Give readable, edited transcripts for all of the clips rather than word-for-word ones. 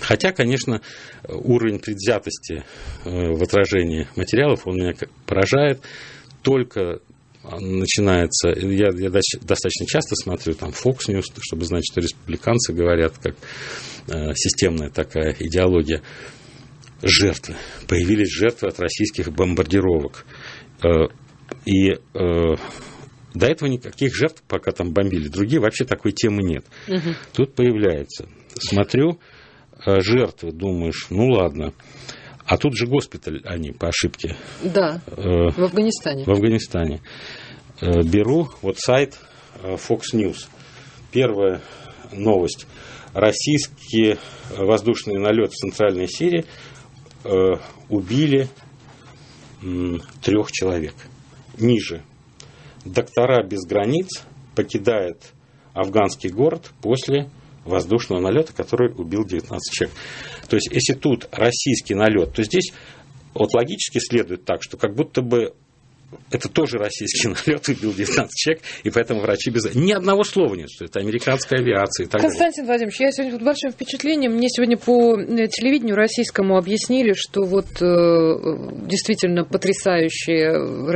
Хотя, конечно, уровень предвзятости в отражении материалов, он меня поражает. Только начинается... Я достаточно часто смотрю там Fox News, чтобы знать, что республиканцы говорят, как системная такая идеология. Жертвы. Появились жертвы от российских бомбардировок. И до этого никаких жертв, пока там бомбили другие, вообще такой темы нет. Угу. Тут появляется. Смотрю, жертвы, думаешь, ну ладно. А тут же госпиталь они по ошибке. Да, в Афганистане. В Афганистане. Беру вот сайт Fox News. Первая новость. Российские воздушные налеты в Центральной Сирии убили 3 человек. Ниже. Доктора без границ покидает афганский город после воздушного налета, который убил 19 человек. То есть, если тут российский налет, то здесь вот логически следует так, что как будто бы это тоже российский налет, убил 19 человек, и поэтому врачи без... Ни одного слова нет, что это американская авиация и так далее. Константин Владимирович, я сегодня под большим впечатлением. Мне сегодня по телевидению российскому объяснили, что вот действительно потрясающая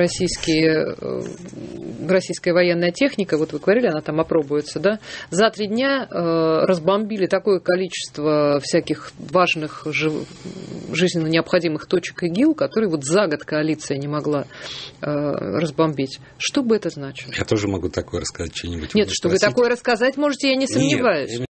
российская военная техника, вот вы говорили, она там опробуется, да, за 3 дня разбомбили такое количество всяких важных, жизненно необходимых точек ИГИЛ, которые вот за год коалиция не могла разбомбить. Что бы это значило? Я тоже могу такое рассказать, что-нибудь. Нет, что вы такое рассказать можете, я не сомневаюсь. Нет.